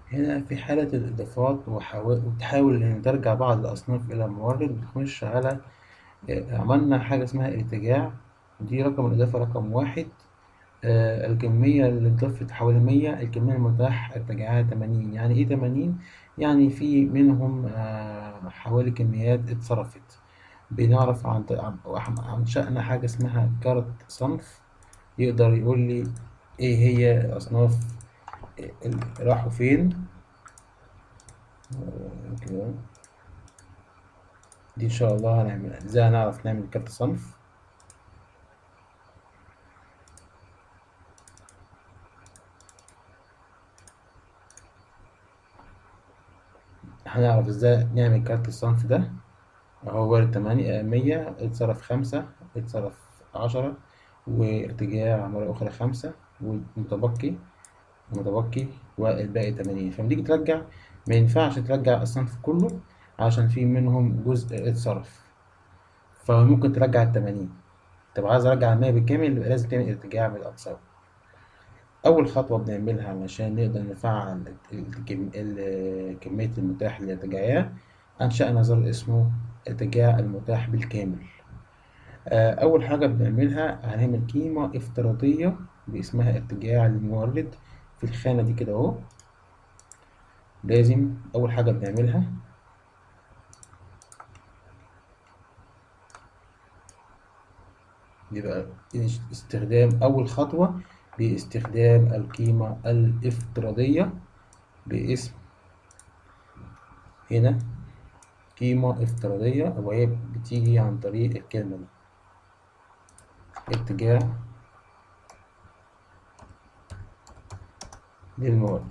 هنا في حالة الإضافات وتحاول إن ترجع بعض الأصناف إلى مورد، بتخش على عملنا حاجة اسمها ارتجاع. دي رقم الإضافة رقم واحد. الكمية اللي اتضافت حوالي 100، الكمية المتاح ارتجاعها 80. يعني إيه 80؟ يعني في منهم حوالي كميات اتصرفت. بنعرف عن شأن حاجة اسمها كارت صنف، يقدر يقول لي إيه هي الأصناف اللي راحوا فين. كده دي إن شاء الله هنعمل إزاي هنعرف نعمل كارت صنف. هنعرف إزاي نعمل كارت الصنف ده. هو وارد 8 100 اتصرف 5، اتصرف 10، وارتجاع مرة أخرى 5، ومتبقي والباقي 80. فلما تيجي ترجع ما ينفعش ترجع الصنف كله عشان في منهم جزء اتصرف، فممكن ترجع ال80. طب عايز أرجع ال100 بالكامل، يبقى لازم تعمل ارتجاع بالأقصى. أول خطوة بنعملها علشان نقدر نفعل كمية المتاح للارتجاعية، أنشأنا زر اسمه ارتجاع المتاح بالكامل. أول حاجة بنعملها هنعمل قيمة افتراضية باسمها ارتجاع المورد في الخانة دي كده أهو. لازم أول حاجة بنعملها يبقى استخدام أول خطوة باستخدام القيمة الافتراضية باسم هنا قيمة افتراضية، وهي بتيجي عن طريق الكلمة دي اتجاه للمورد.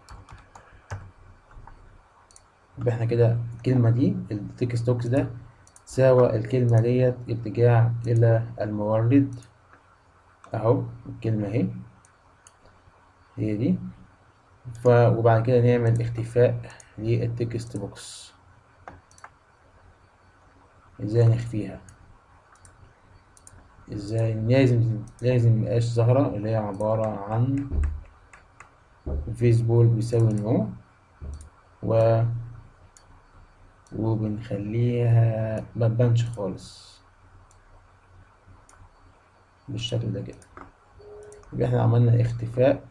يبقى احنا كده الكلمة دي التكست توكس ده ساوى الكلمة ديت اتجاه إلى المورد أهو. الكلمة اهي هي دي. وبعد كده نعمل اختفاء للتكست بوكس. ازاي نخفيها؟ ازاي؟ لازم مبقاش ظاهرة، اللي هي عبارة عن فيسبول بيساوي نو، و وبنخليها ما تبانش خالص بالشكل ده كده. يبقى احنا عملنا اختفاء.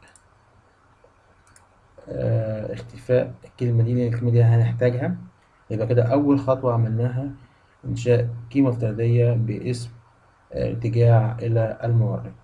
اختفاء الكلمة دي، لأن الكلمة دي هنحتاجها. يبقى كده أول خطوة عملناها إنشاء قيمة افتراضية باسم ارتجاع إلى المورد.